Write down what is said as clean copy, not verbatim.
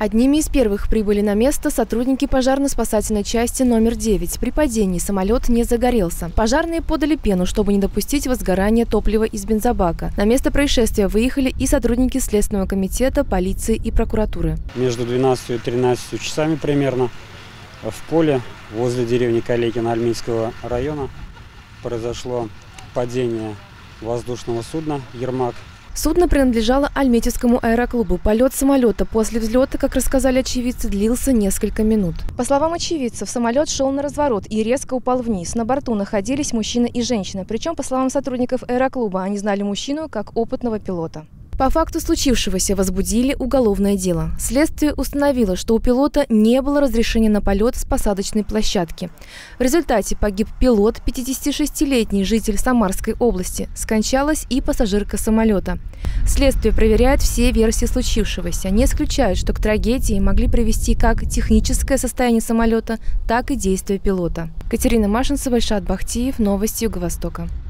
Одними из первых прибыли на место сотрудники пожарно-спасательной части номер 9. При падении самолет не загорелся. Пожарные подали пену, чтобы не допустить возгорания топлива из бензобака. На место происшествия выехали и сотрудники Следственного комитета, полиции и прокуратуры. Между 12 и 13 часами примерно в поле возле деревни Калекина Альмейского района произошло падение воздушного судна «Ермак». Судно принадлежало Альметьевскому аэроклубу. Полет самолета после взлета, как рассказали очевидцы, длился несколько минут. По словам очевидцев, самолет шел на разворот и резко упал вниз. На борту находились мужчина и женщина. Причем, по словам сотрудников аэроклуба, они знали мужчину как опытного пилота. По факту случившегося возбудили уголовное дело. Следствие установило, что у пилота не было разрешения на полет с посадочной площадки. В результате погиб пилот, 56-летний житель Самарской области. Скончалась и пассажирка самолета. Следствие проверяет все версии случившегося. Не исключают, что к трагедии могли привести как техническое состояние самолета, так и действия пилота. Катерина Машинцева, Ильшат Бахтиев. Новости Юго-Востока.